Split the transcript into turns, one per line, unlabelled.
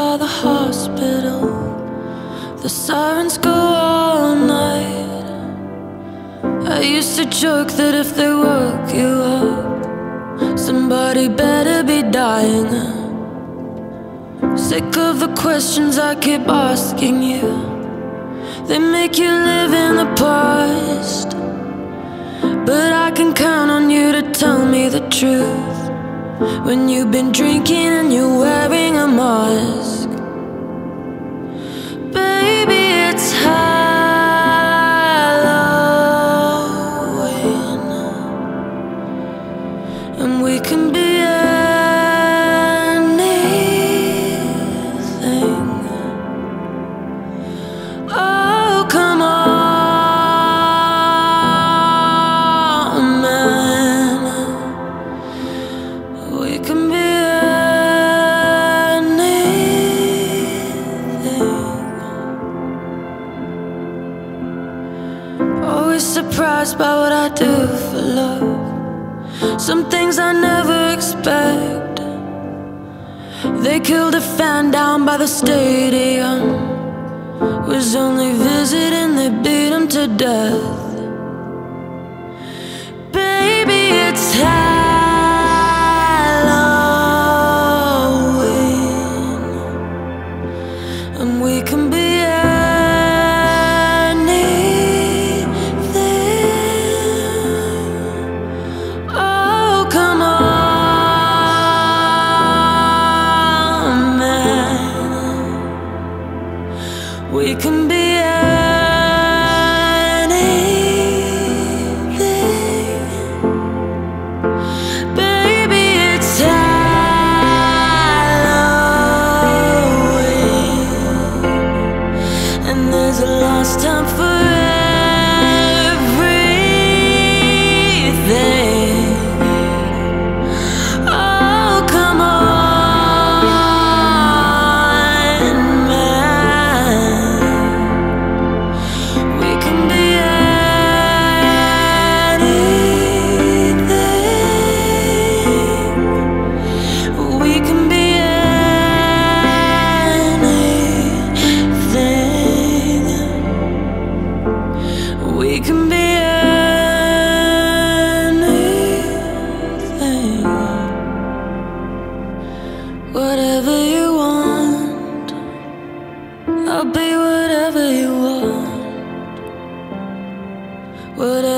by the hospital. The sirens go all night. I used to joke that if they woke you up, somebody better be dying. Sick of the questions I keep asking you. They make you live in the past, but I can count on you to tell me the truth when you've been drinking and you're wearing a mask. Baby, it's Halloween, and we can be anything. Oh, come on, man. We can be always surprised by what I do for love. Some things I never expect. They killed a fan down by the stadium. Was only visiting, they beat him to death. Baby, it's Halloween, and we can be we can be anything. Baby, it's Halloween, and there's a last time for everything. Oh, come on. We can be anything. Whatever you want, I'll be whatever you want. Whatever